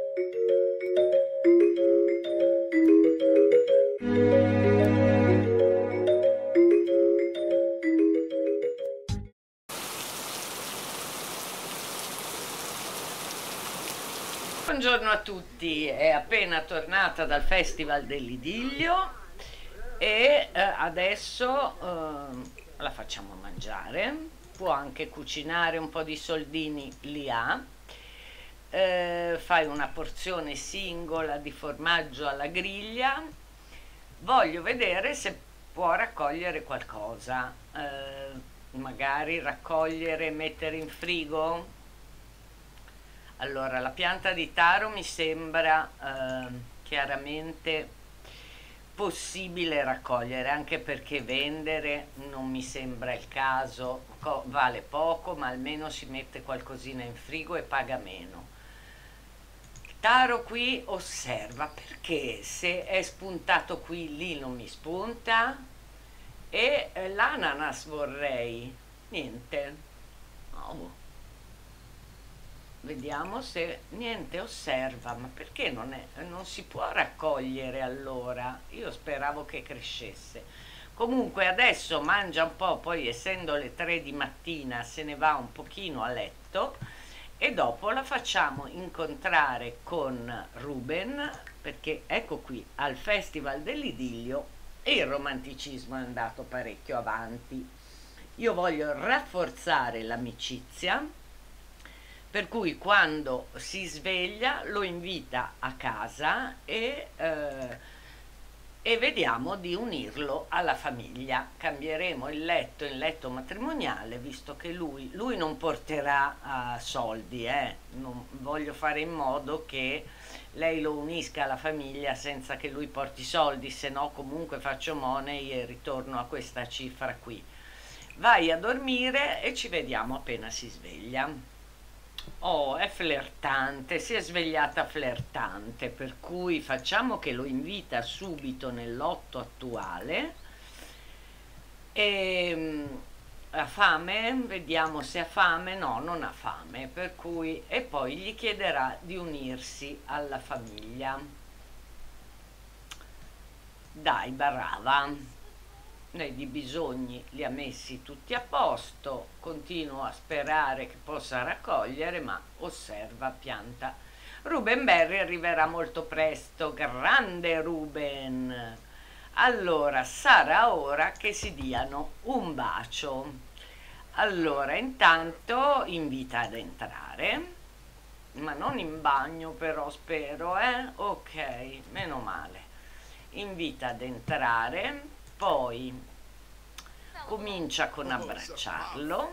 Buongiorno a tutti, è appena tornata dal Festival dell'Idillio e adesso la facciamo mangiare. Può anche cucinare un po' di soldini, li ha. Fai una porzione singola di formaggio alla griglia. Voglio vedere se può raccogliere qualcosa, magari raccogliere e mettere in frigo. Allora, la pianta di taro mi sembra chiaramente possibile raccogliere, anche perché vendere non mi sembra il caso, vale poco, ma almeno si mette qualcosina in frigo e paga meno. Il taro qui osserva, perché se è spuntato qui, lì non mi spunta, e l'ananas vorrei, niente. Oh. Vediamo se niente, osserva, ma perché non si può raccogliere allora? Io speravo che crescesse. Comunque adesso mangia un po', poi essendo le 3 di mattina se ne va un pochino a letto e dopo la facciamo incontrare con Ruben, perché ecco qui al Festival dell'Idillio il romanticismo è andato parecchio avanti. Io voglio rafforzare l'amicizia, per cui quando si sveglia lo invita a casa e vediamo di unirlo alla famiglia. Cambieremo il letto in letto matrimoniale, visto che lui non porterà soldi, non voglio fare in modo che lei lo unisca alla famiglia senza che lui porti soldi, se no comunque faccio money e ritorno a questa cifra qui. Vai a dormire e ci vediamo appena si sveglia. Oh, è flirtante, si è svegliata flirtante, per cui facciamo che lo invita subito nel lotto attuale. E ha fame? Vediamo se ha fame. No, non ha fame, per cui e poi gli chiederà di unirsi alla famiglia. Dai, brava. Lei di bisogni li ha messi tutti a posto, continuo a sperare che possa raccogliere, ma osserva, pianta. Ruben Berry arriverà molto presto, grande Ruben. Allora, sarà ora che si diano un bacio. Allora, intanto invita ad entrare, ma non in bagno però, spero, Ok, meno male. Invita ad entrare. Poi comincia con abbracciarlo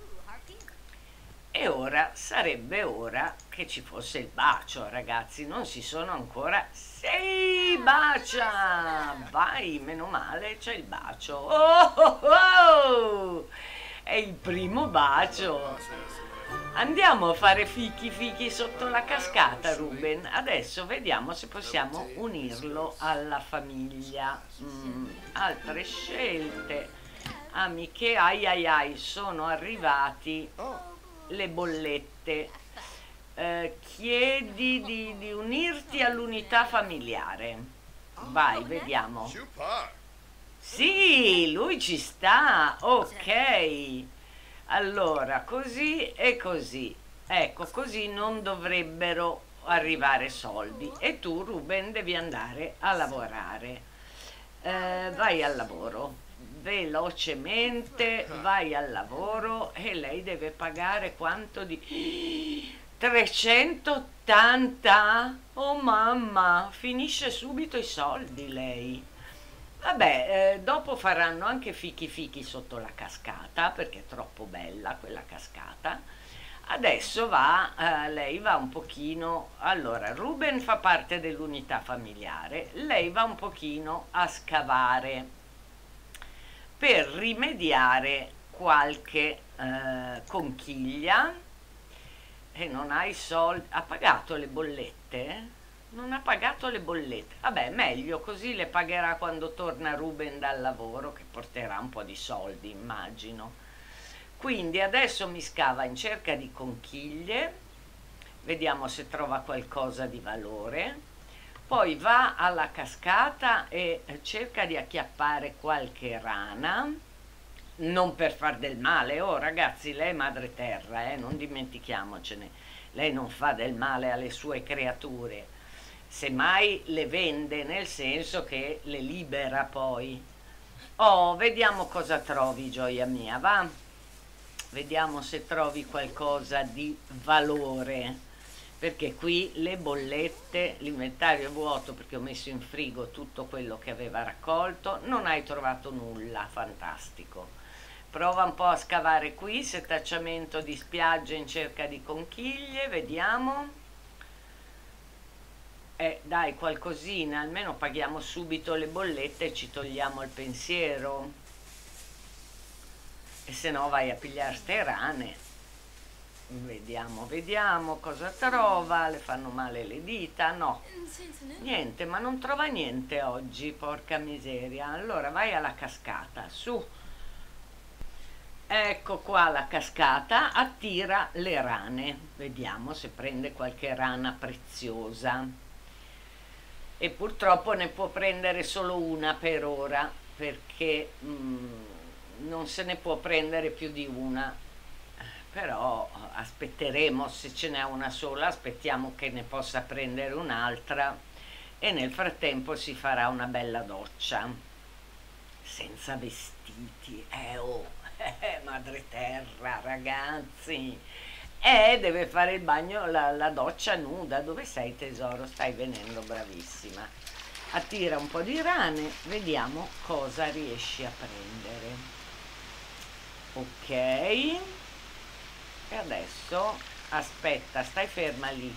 e ora sarebbe ora che ci fosse il bacio, ragazzi, non si sono ancora. Sì, bacia! Vai, meno male, c'è il bacio. Oh, oh, oh! È il primo bacio. Andiamo a fare fichi sotto la cascata, Ruben. Adesso vediamo se possiamo unirlo alla famiglia. Altre scelte. Amiche, ai ai ai, sono arrivati le bollette. Chiedi di unirti all'unità familiare. Vai, vediamo. Sì, lui ci sta. Ok. Allora, così e così. Ecco, così non dovrebbero arrivare soldi. E tu, Ruben, devi andare a lavorare. Vai al lavoro. Velocemente, vai al lavoro e lei deve pagare quanto di 380? Oh mamma, finisce subito i soldi lei. Vabbè, dopo faranno anche fichi sotto la cascata, perché è troppo bella quella cascata. Adesso lei va un pochino, allora Ruben fa parte dell'unità familiare, lei va un pochino a scavare per rimediare qualche conchiglia e non ha i soldi. Ha pagato le bollette? Non ha pagato le bollette. Vabbè, meglio, così le pagherà quando torna Ruben dal lavoro, che porterà un po' di soldi, immagino. Quindi adesso mi scava in cerca di conchiglie vediamo se trova qualcosa di valore, poi va alla cascata e cerca di acchiappare qualche rana, non per far del male. Oh ragazzi, lei è madre terra, non dimentichiamocene, lei non fa del male alle sue creature, semmai le vende, nel senso che le libera poi. Oh, vediamo cosa trovi, gioia mia, va? Vediamo se trovi qualcosa di valore, perché qui le bollette, l'inventario è vuoto perché ho messo in frigo tutto quello che aveva raccolto, non hai trovato nulla, fantastico. Prova un po' a scavare qui, setacciamento di spiaggia in cerca di conchiglie, vediamo. Dai, qualcosina, almeno paghiamo subito le bollette e ci togliamo il pensiero. E se no vai a pigliare ste rane. Vediamo cosa trova, le fanno male le dita, no. Niente, ma non trova niente oggi, porca miseria. Allora vai alla cascata, su. Ecco qua la cascata, attira le rane. Vediamo se prende qualche rana preziosa. E purtroppo ne può prendere solo una per ora, perché non se ne può prendere più di una. Però aspetteremo, se ce n'è una sola, aspettiamo che ne possa prendere un'altra e nel frattempo si farà una bella doccia. Senza vestiti, madre terra, ragazzi. Deve fare il bagno, la doccia nuda. Dove sei tesoro? Stai venendo, bravissima. Attira un po' di rane, vediamo cosa riesci a prendere. Ok, e adesso aspetta, stai ferma lì,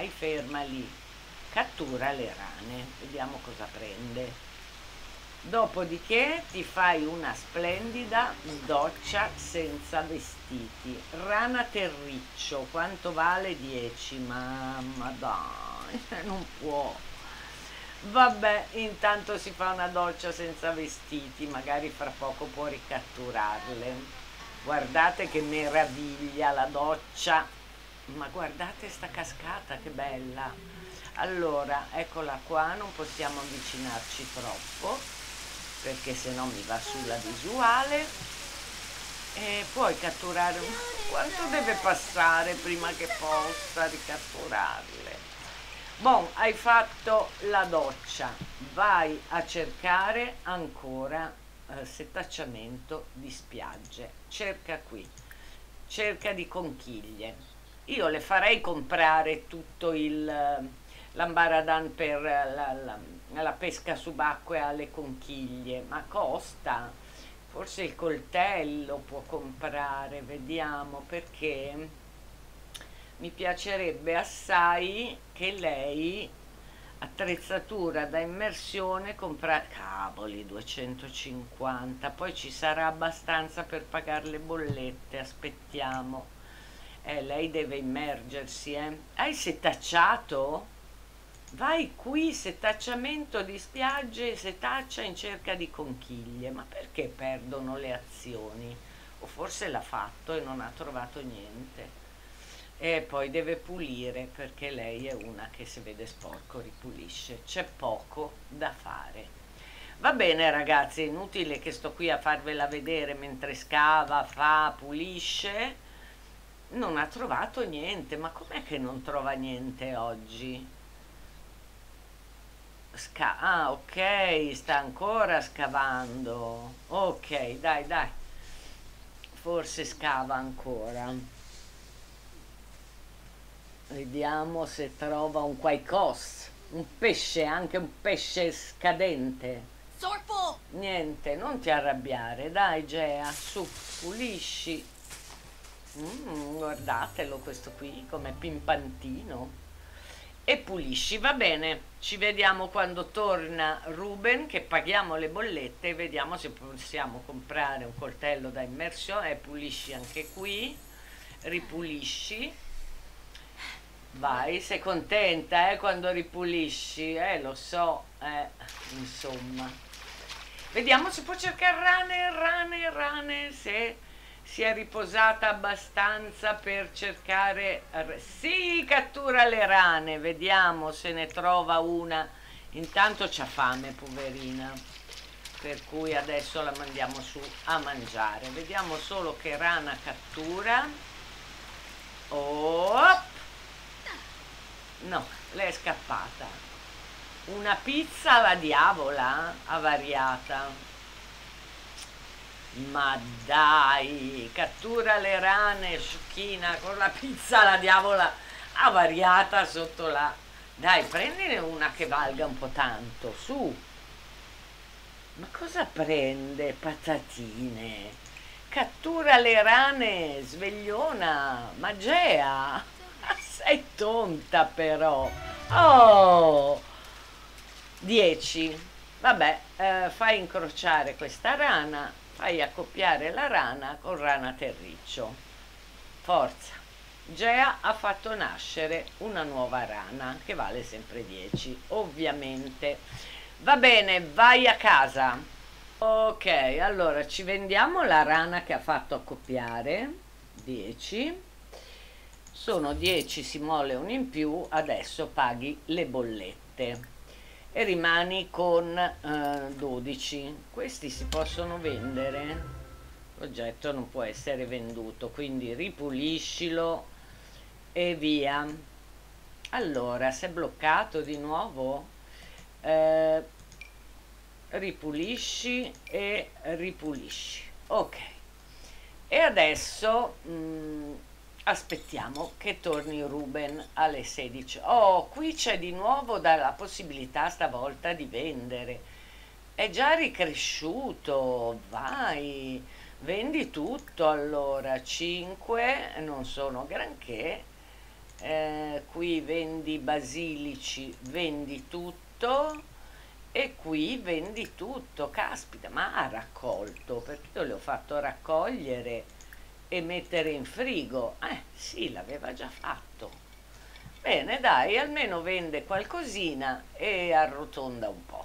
cattura le rane, vediamo cosa prende. Dopodiché ti fai una splendida doccia senza vestiti. Rana terriccio, quanto vale? 10. Mamma dai, non può. Vabbè, intanto si fa una doccia senza vestiti, magari fra poco può ricatturarle. Guardate che meraviglia la doccia. Ma guardate sta cascata, che bella. Allora, eccola qua, non possiamo avvicinarci troppo perché se no mi va sulla visuale. E puoi catturare quanto deve passare prima che possa ricatturarle. Bon, hai fatto la doccia, vai a cercare ancora setacciamento di spiagge, cerca qui, cerca di conchiglie. Io le farei comprare tutto l'ambaradan per la pesca subacquea alle conchiglie, ma costa. Forse il coltello può comprare, vediamo, perché mi piacerebbe assai che lei, attrezzatura da immersione, compra, cavoli, 250, poi ci sarà abbastanza per pagare le bollette, aspettiamo. Lei deve immergersi, Hai setacciato? Vai qui, setacciamento di spiagge, setaccia in cerca di conchiglie. Ma perché perdono le azioni? O forse l'ha fatto e non ha trovato niente. E poi deve pulire, perché lei è una che se vede sporco ripulisce. C'è poco da fare. Va bene ragazzi, è inutile che sto qui a farvela vedere mentre scava, fa, pulisce. Non ha trovato niente. Ma com'è che non trova niente oggi? Ah, ok, sta ancora scavando. Ok, dai, forse scava ancora. Vediamo se trova un qualcosa, un pesce, anche un pesce scadente. Sorpo! Niente, non ti arrabbiare, dai Gea, su, pulisci. Guardatelo questo qui, come pimpantino. E pulisci, va bene. Ci vediamo quando torna Ruben, che paghiamo le bollette e vediamo se possiamo comprare un coltello da immersione. E pulisci anche qui, ripulisci. Vai, sei contenta quando ripulisci? Lo so, insomma. Vediamo se può cercare rane, se Si è riposata abbastanza per cercare... Sì, cattura le rane, vediamo se ne trova una. Intanto c'ha fame, poverina, per cui adesso la mandiamo su a mangiare. Vediamo solo che rana cattura. Oh! No, le è scappata. Una pizza alla diavola, avariata. Ma dai, cattura le rane, sciocchina, con la pizza alla diavola avariata sotto la... Dai, prendine una che valga un po' tanto, su. Ma cosa prende? Patatine. Cattura le rane, svegliona, Magea. Sei tonta però. Oh, 10. Vabbè, fai incrociare questa rana, fai accoppiare la rana con rana terriccio. Forza. Gea ha fatto nascere una nuova rana che vale sempre 10, ovviamente. Va bene, vai a casa. Ok, allora ci vendiamo la rana che ha fatto accoppiare, 10. Sono 10 simoleon in più, adesso paghi le bollette e rimani con 12. Questi si possono vendere, l'oggetto non può essere venduto, quindi ripuliscilo e via. Allora, si è bloccato di nuovo? Ripulisci e ripulisci. Ok, e adesso aspettiamo che torni Ruben alle 16. Oh, qui c'è di nuovo la possibilità stavolta di vendere. È già ricresciuto, vai, vendi tutto allora. 5 non sono granché. Qui vendi basilici, vendi tutto, e qui vendi tutto. Caspita, ma ha raccolto, perché io le ho fatto raccogliere e mettere in frigo. Sì, l'aveva già fatto. Bene, dai, almeno vende qualcosina e arrotonda un po'.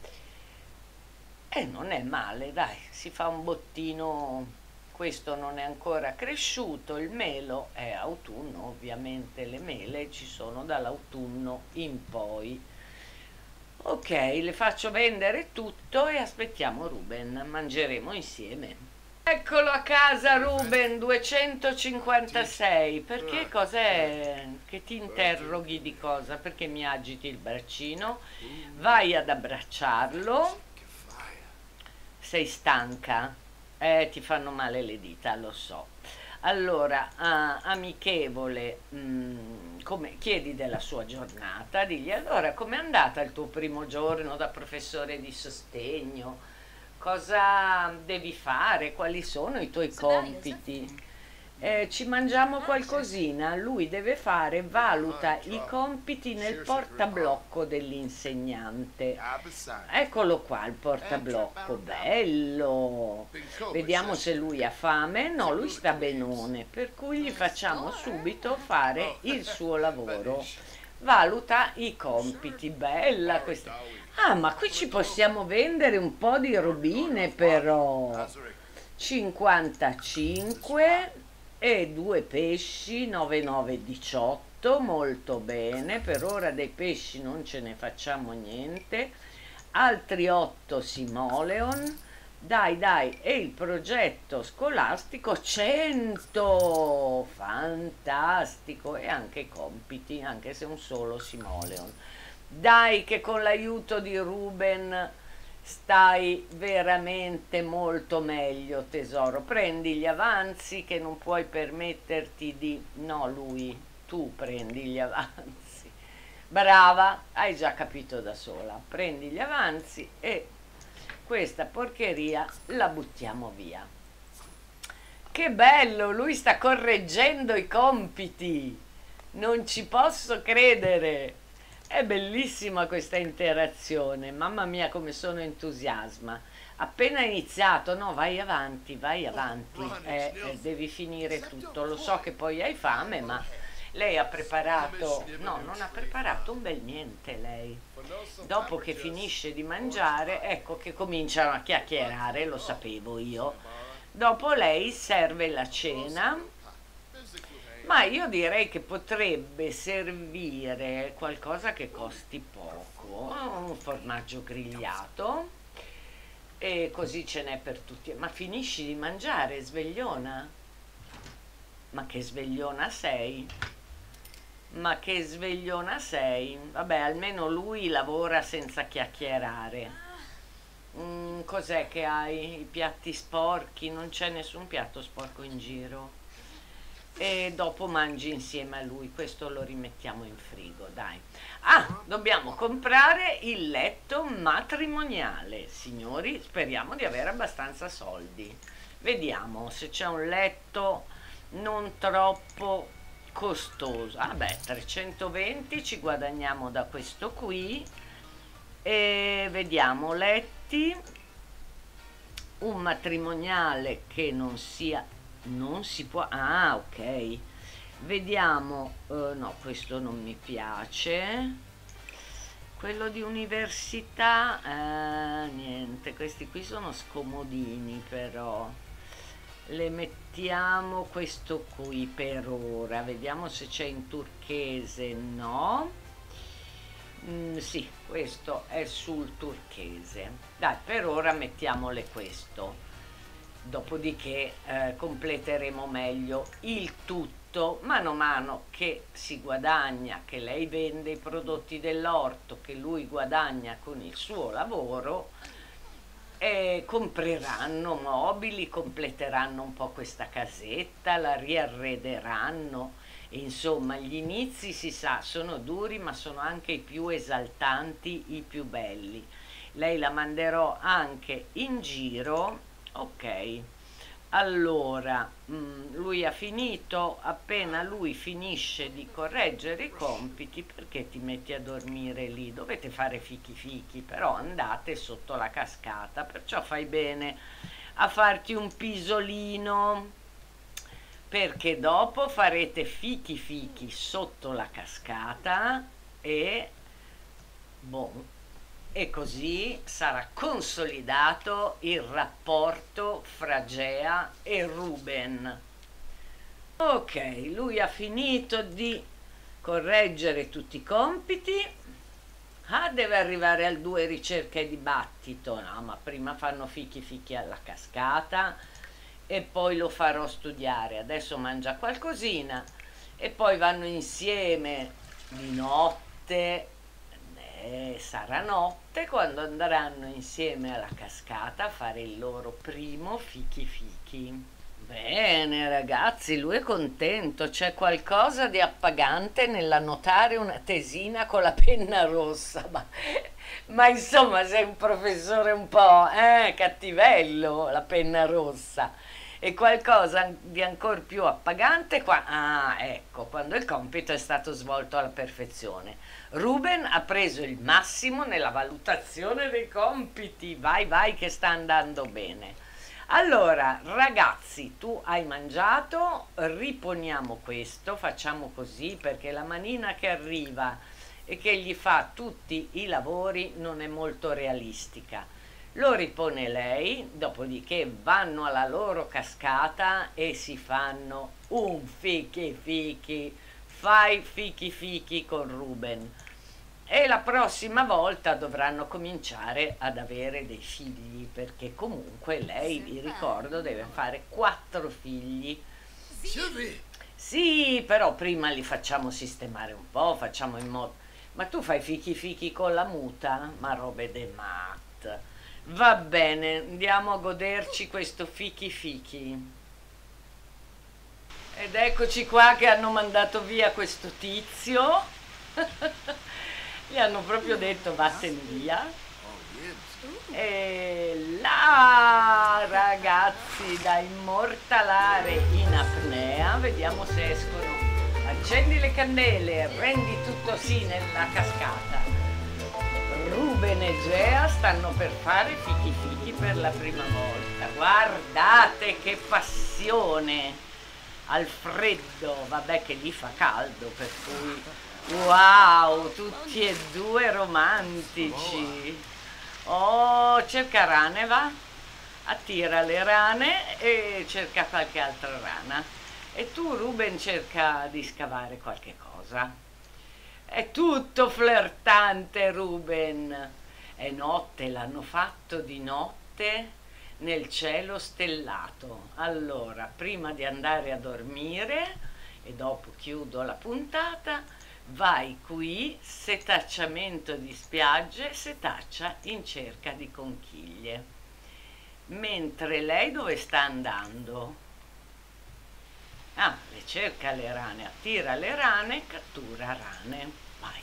E non è male, dai, si fa un bottino. Questo non è ancora cresciuto, il melo è autunno, ovviamente le mele ci sono dall'autunno in poi. Ok, le faccio vendere tutto e aspettiamo Ruben, mangeremo insieme. Eccolo a casa Ruben, 256. Perché cos'è che ti interroghi di cosa? Perché mi agiti il braccino? Vai ad abbracciarlo. Sei stanca? Ti fanno male le dita, lo so. Allora, amichevole, chiedi della sua giornata, digli allora com'è andata il tuo primo giorno da professore di sostegno, cosa devi fare, quali sono i tuoi compiti. Ci mangiamo qualcosina, lui deve fare, valuta i compiti nel portablocco dell'insegnante. Eccolo qua il portablocco, bello. Vediamo se lui ha fame. No, lui sta benone, per cui gli facciamo subito fare il suo lavoro. Valuta i compiti, bella questa. Ma qui ci possiamo vendere un po' di robine però. 55 e 2 pesci, 9, 9, 18, molto bene. Per ora dei pesci non ce ne facciamo niente. Altri 8 simoleon. Dai, dai, e il progetto scolastico 100, fantastico, e anche i compiti, anche se un solo simoleon. Dai che con l'aiuto di Ruben stai veramente molto meglio, tesoro. Prendi gli avanzi che non puoi permetterti di... No, lui, tu prendi gli avanzi. Brava, hai già capito da sola. Prendi gli avanzi e questa porcheria la buttiamo via. Che bello, lui sta correggendo i compiti. Non ci posso credere. È bellissima questa interazione, mamma mia come sono entusiasma. Appena iniziato, no, vai avanti, devi finire tutto. Lo so che poi hai fame, ma lei ha preparato, no, non ha preparato un bel niente lei. Dopo che finisce di mangiare, ecco che cominciano a chiacchierare, lo sapevo io. Dopo lei serve la cena, ma io direi che potrebbe servire qualcosa che costi poco, un formaggio grigliato, e così ce n'è per tutti. Ma finisci di mangiare, svegliona? Ma che svegliona sei? Ma che svegliona sei? Vabbè, almeno lui lavora senza chiacchierare. Cos'è che hai? I piatti sporchi? Non c'è nessun piatto sporco in giro. E dopo mangi insieme a lui, questo lo rimettiamo in frigo, dai. Ah, dobbiamo comprare il letto matrimoniale, signori, speriamo di avere abbastanza soldi. Vediamo se c'è un letto non troppo costoso. Ah beh, 320 ci guadagniamo da questo qui. E vediamo letti, un matrimoniale che non sia, non si può, ah ok, vediamo, no, questo non mi piace, quello di università, niente, questi qui sono scomodini, però le mettiamo questo qui per ora, vediamo se c'è in turchese. No. Sì, questo è sul turchese. Dai, per ora mettiamole questo. Dopodiché completeremo meglio il tutto mano a mano che si guadagna, che lei vende i prodotti dell'orto, che lui guadagna con il suo lavoro, e compreranno mobili, completeranno un po' questa casetta, la riarrederanno. Insomma, gli inizi si sa, sono duri, ma sono anche i più esaltanti, i più belli. Lei la manderò anche in giro, ok. Allora, lui ha finito, appena lui finisce di correggere i compiti, perché ti metti a dormire lì? Dovete fare fichi fichi, però andate sotto la cascata, perciò fai bene a farti un pisolino, perché dopo farete fichi fichi sotto la cascata e boh, e così sarà consolidato il rapporto fra Gea e Ruben. Ok, lui ha finito di correggere tutti i compiti. Ah, deve arrivare al 2 ricerca e dibattito. No, ma prima fanno fichi fichi alla cascata e poi lo farò studiare. Adesso mangia qualcosina e poi vanno insieme di notte. Sarà notte quando andranno insieme alla cascata a fare il loro primo fichi fichi. Bene ragazzi, lui è contento, c'è qualcosa di appagante nell'annotare una tesina con la penna rossa, ma insomma sei un professore un po' cattivello, la penna rossa. E qualcosa di ancora più appagante qua. Ah, ecco, quando il compito è stato svolto alla perfezione. Ruben ha preso il massimo nella valutazione dei compiti. Vai, vai, che sta andando bene. Allora, ragazzi, tu hai mangiato, riponiamo questo, facciamo così perché la manina che arriva e che gli fa tutti i lavori non è molto realistica. Lo ripone lei, dopodiché vanno alla loro cascata e si fanno un fichi fichi, fai fichi fichi con Ruben. E la prossima volta dovranno cominciare ad avere dei figli, perché comunque lei, vi ricordo, deve fare 4 figli. Sì, però prima li facciamo sistemare un po', facciamo in modo... Ma tu fai fichi fichi con la muta? Ma robe de mat. Va bene, andiamo a goderci questo fichi fichi. Ed eccoci qua che hanno mandato via questo tizio. Gli hanno proprio detto vattene via. E là ragazzi, da immortalare in apnea, vediamo se escono. Accendi le candele, rendi tutto sì nella cascata. Ruben e Gea stanno per fare fichi fichi per la prima volta. Guardate che passione al freddo, vabbè che lì fa caldo, per cui wow, tutti e due romantici. Oh, c'è Caraneva. attira le rane e cerca qualche altra rana. E tu, Ruben, cerca di scavare qualche cosa. È tutto flirtante, Ruben. È notte, l'hanno fatto di notte nel cielo stellato. Allora, prima di andare a dormire, e dopo chiudo la puntata, vai qui, setacciamento di spiagge, setaccia in cerca di conchiglie. Mentre lei dove sta andando? Ah, le cerca le rane, attira le rane, cattura rane. Vai.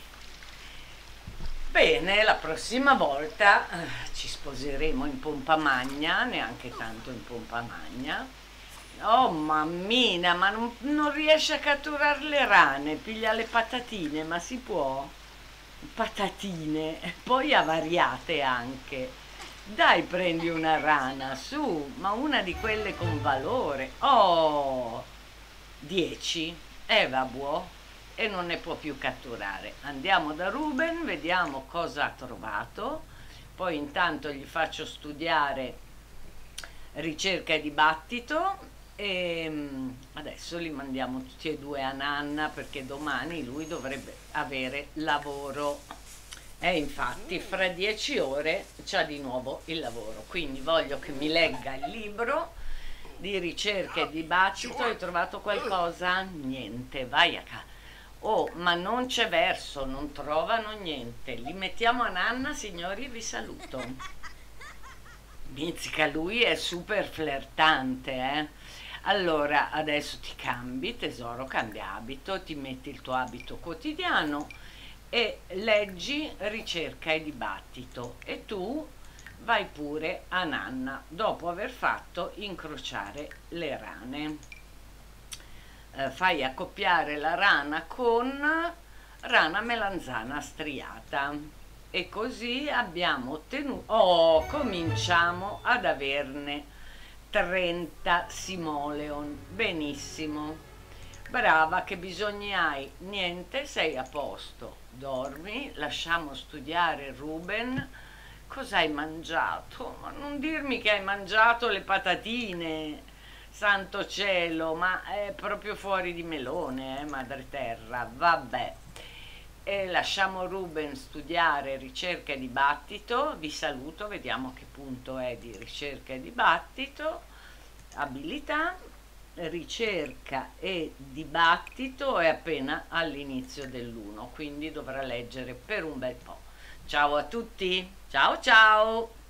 Bene, la prossima volta ci sposeremo in pompa magna, neanche tanto in pompa magna. Oh mammina, ma non riesce a catturare le rane, piglia le patatine, ma si può? Patatine, e poi avariate anche. Dai, prendi una rana, su, ma una di quelle con valore. Oh, 10. Vabbè, e non ne può più catturare. Andiamo da Ruben, vediamo cosa ha trovato. Poi intanto gli faccio studiare ricerca e dibattito e adesso li mandiamo tutti e due a Nanna perché domani lui dovrebbe avere lavoro. E infatti fra 10 ore c'ha di nuovo il lavoro, quindi voglio che mi legga il libro di ricerca e dibattito. Hai trovato qualcosa? Niente, vai a casa. Oh, ma non c'è verso, non trovano niente. Li mettiamo a Nanna, signori, vi saluto. Mizzica, lui è super flirtante, eh? Allora, adesso ti cambi, tesoro, cambia abito, ti metti il tuo abito quotidiano e leggi ricerca e dibattito e tu vai pure a Nanna dopo aver fatto incrociare le rane. Fai accoppiare la rana con rana melanzana striata e così abbiamo ottenuto, oh, cominciamo ad averne 30 simoleon. Benissimo, brava, che bisogni hai? Niente, sei a posto, dormi, lasciamo studiare Ruben. Cosa hai mangiato? Ma non dirmi che hai mangiato le patatine, santo cielo, ma è proprio fuori di melone, madre terra, vabbè. E lasciamo Ruben studiare ricerca e dibattito. Vi saluto, vediamo a che punto è di ricerca e dibattito. Abilità, ricerca e dibattito è appena all'inizio dell'1, quindi dovrà leggere per un bel po'. Ciao a tutti, ciao ciao!